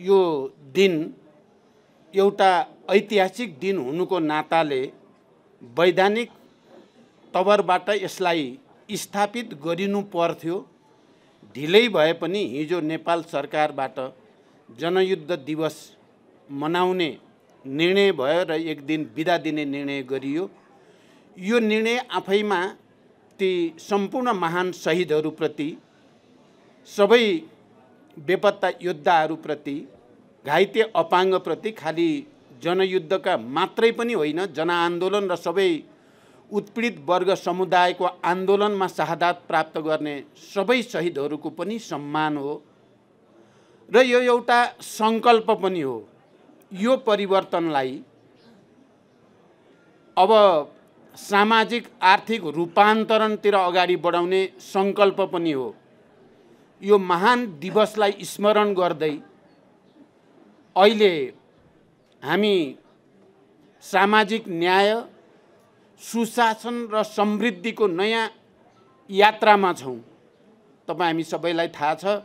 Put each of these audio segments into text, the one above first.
यो दिन एउटा ऐतिहासिक दिन हुनुको नाताले वैधानिक तवरबाट यसलाई स्थापित गरिनु पर्थ्यो। ढिलै भए पनि हिजो नेपाल सरकारबाट जनयुद्ध दिवस मनाउने निर्णय भयो र एक दिन बिदा दिने निर्णय गरियो। यो निर्णय आफैमा ती सम्पूर्ण महान शहीदहरूप्रति, सबै बेपत्ता योद्धाहरूप्रति, घाइते अपाङ्गप्रति खाली जनयुद्धका मात्रै पनि होइन, जनआन्दोलन र सबै उत्पीडित वर्ग समुदायको आन्दोलनमा शहादत प्राप्त गर्ने सबै शहीदहरूको पनि सम्मान हो र यो एउटा सङ्कल्प पनि हो। यो परिवर्तनलाई अब सामाजिक आर्थिक रूपान्तरणतिर अगाडि बढाउने सङ्कल्प पनि हो। यो महान दिवसलाई स्मरण गर्दै अहिले हामी सामाजिक न्याय, सुशासन र समृद्धिको नयाँ यात्रामा छौँ। तपाईँ हामी सबैलाई थाहा छ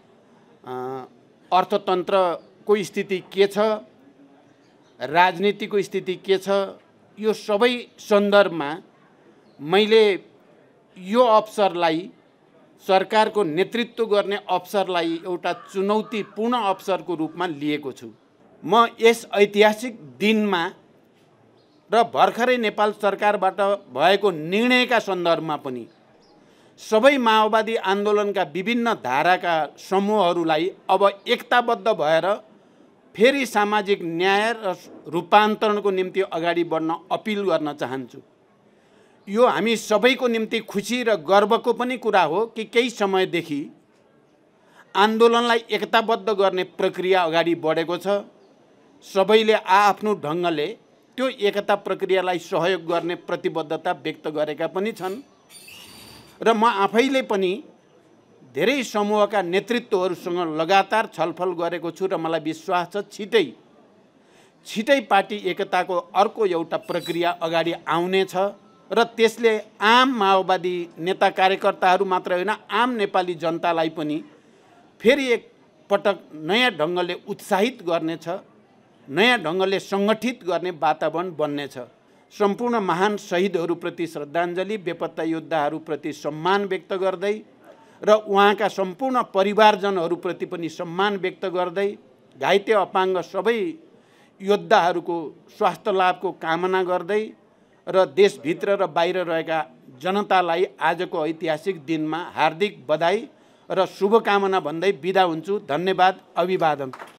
अर्थतन्त्रको स्थिति के छ, राजनीतिको स्थिति के छ। यो सबै सन्दर्भमा मैले यो अवसरलाई, सरकारको नेतृत्व गर्ने अवसरलाई एउटा चुनौतीपूर्ण अवसरको रूपमा लिएको छु। म यस ऐतिहासिक दिनमा र भर्खरै नेपाल सरकारबाट भएको निर्णयका सन्दर्भमा पनि सबै माओवादी आन्दोलनका विभिन्न धाराका समूहहरूलाई अब एकताबद्ध भएर फेरि सामाजिक न्याय र रूपान्तरणको निम्ति अगाडि बढ्न अपिल गर्न चाहन्छु। यो हामी सबैको निम्ति खुसी र गर्वको पनि कुरा हो कि केही समयदेखि आन्दोलनलाई एकताबद्ध गर्ने प्रक्रिया अगाडि बढेको छ। सबैले आआफ्नो ढङ्गले त्यो एकता प्रक्रियालाई सहयोग गर्ने प्रतिबद्धता व्यक्त गरेका पनि छन् र म आफैले पनि धेरै समूहका नेतृत्वहरूसँग लगातार छलफल गरेको छु र मलाई विश्वास छ छिटै पार्टी एकताको अर्को एउटा प्रक्रिया अगाडि आउनेछ र त्यसले आम माओवादी नेता कार्यकर्ताहरू मात्र होइन, आम नेपाली जनतालाई पनि फेरि एक पटक नयाँ ढङ्गले उत्साहित गर्नेछ, नयाँ ढङ्गले सङ्गठित गर्ने वातावरण बन्नेछ। सम्पूर्ण महान शहीदहरूप्रति श्रद्धाञ्जली, बेपत्ता योद्धाहरूप्रति सम्मान व्यक्त गर्दै र उहाँका सम्पूर्ण परिवारजनहरूप्रति पनि सम्मान व्यक्त गर्दै, घाइते अपाङ्ग सबै योद्धाहरूको स्वास्थ्य लाभको कामना गर्दै र देशभित्र र बाहिर रहेका जनतालाई आजको ऐतिहासिक दिनमा हार्दिक बधाई र शुभकामना भन्दै बिदा हुन्छु। धन्यवाद, अभिवादन।